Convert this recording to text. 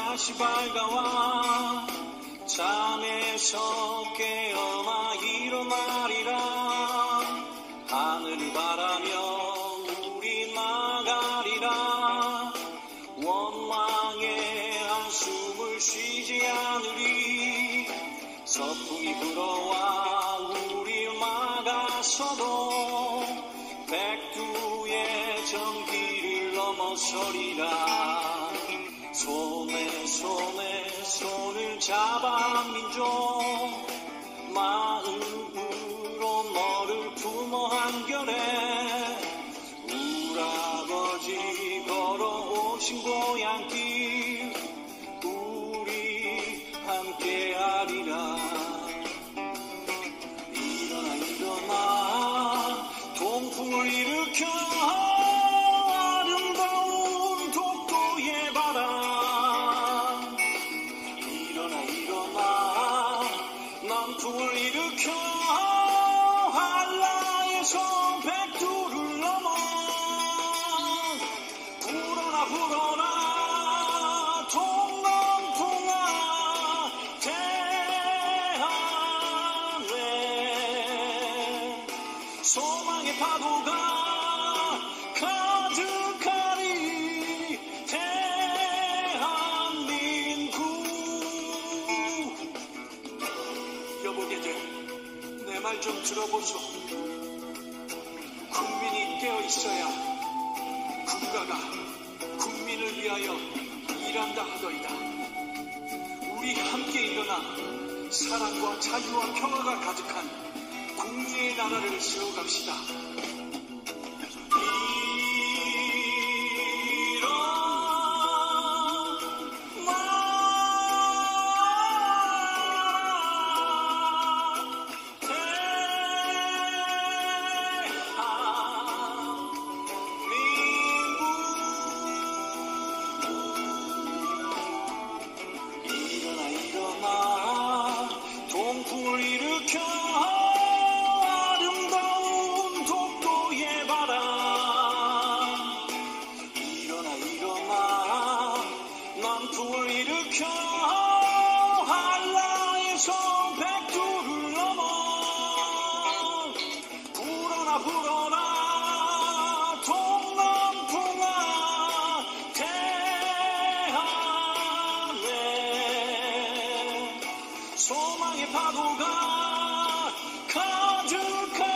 다시 밝아와 잠에서 깨어나 일어나리라. 하늘을 바라며 우리 나가리라. 원망의 한숨을 쉬지 않으리. 서풍이 불어와 우리 막아서도 백두의 전기를 넘어서리라. 손에 손을 잡아 민족 마음으로 너를 품어 한결에 우라버지 걸어오신 고향길 우리 함께하리라. 일어나 일어나 동풍을 일으켜 아름다운 독도의 바람. 일어나 일어나 남풍을 일으켜 한라에서 백두를 넘어 불어라 불어라 동남풍아 대한에 소망의 파도가 가득하리. 대한민국. 여보게들 내 말 좀 들어보소. 국민이 깨어있어야 국가가 국민을 위하여 일한다 하더이다. 우리 함께 일어나 사랑과 자유와 평화가 가득한 국리의 나라를 세워갑시다. 동풍을 일으켜 아름다운 독도의 바람. 일어나 일어나 남풍을 일으켜 한라에서 백두를 넘어 불어라 불어라 동남풍아 대한에 소망의 파도가 가득한